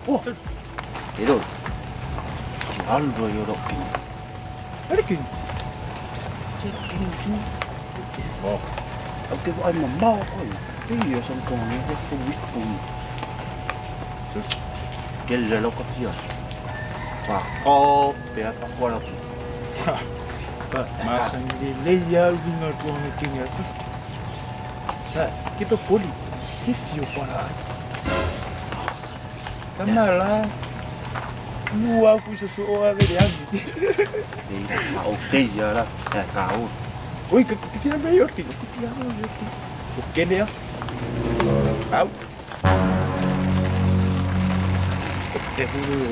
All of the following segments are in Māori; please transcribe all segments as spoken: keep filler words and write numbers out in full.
Wah, itu. Aldo yo dok. Ada king. Cek ini sini. Oh. Oke, bu ay mamau ko. Iya, sang kong ni ko ko wit ko. So, gel lo ko fiya. Wah, oh, biar tak kuat aku. Pak, masa ni leia vingar ko ni king ya. Sa, kita poli. Sifio para. Kamala. Lu aku sesuatu apa dia ni? Iya, oke ya lah. Eh, kau. Oi, que que fica melhor que que fica melhor. O que né? Au. É bom,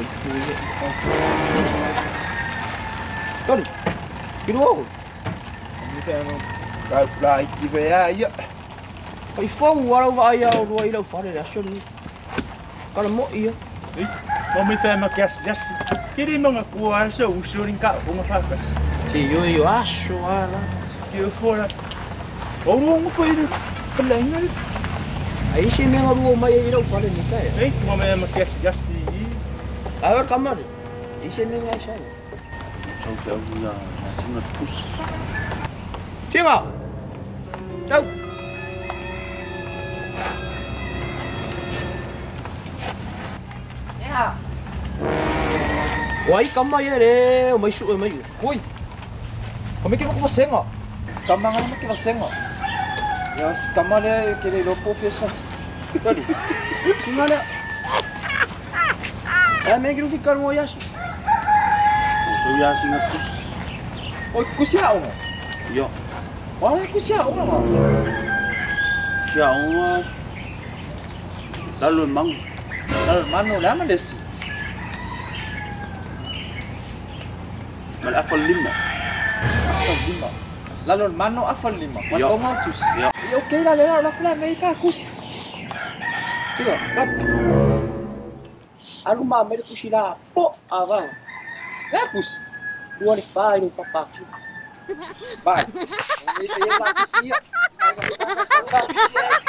Tony. Kiro. Ni fa no. Kau lai ki ve ya. Pai fou wala wa ia o roi lo fa de action. Kala mo ia. Ei, mo me fa ma kias jas. Kiri mo ngakua so usurin ka ko ngafakas. Ti yo yo acho ala. Que fora. O longo foi ele. Falando. Aí se me ngoro mai ia lo fa de ni ka. Ei, mo me ma kias jas. Agora kamar. Aí se me ngai sai. So ke au ya, nasi na pus. Chega. Tchau. Wai kamar ya le, o mai su o mai. Oi. Como é que eu vou você, ó? Escama não é que você, ó. Eu escama é que ele não pode fechar. Tadi. Singala. Eh, me kira fikar mo yashi. So ya sing na pus. Oi, kusia o. Yo, Olha, kusia o, ó. siya uma. Lalu mang. Lalu mano lama desse. Mal afal lima. Afal lima. Lalu mano afal lima. Yo. Quanto mau tus? Yo. Yo, okay lah, lera lah pula mereka kus. Kira, kat. Aru ma mere kusila po ava. Lera kus. Dua ni fai no papaki. Vai. Vamos ver se ele lá kusia. Vai, vai, vai, vai, vai.